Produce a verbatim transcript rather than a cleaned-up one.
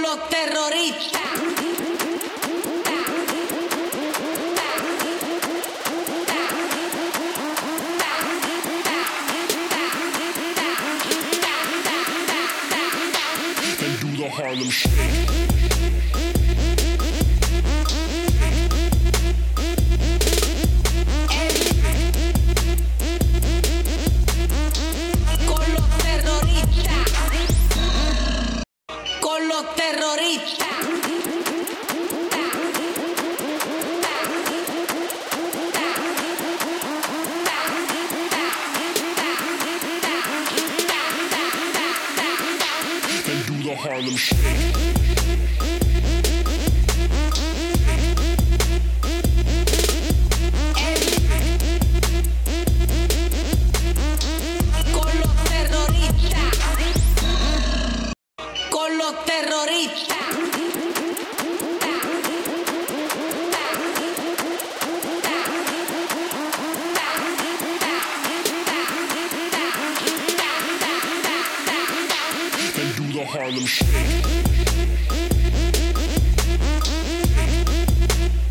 los terroristas. And do the Harlem Shake. Los terroristas. And do the Harlem Shake. Los terroristas. And do the Harlem Shake.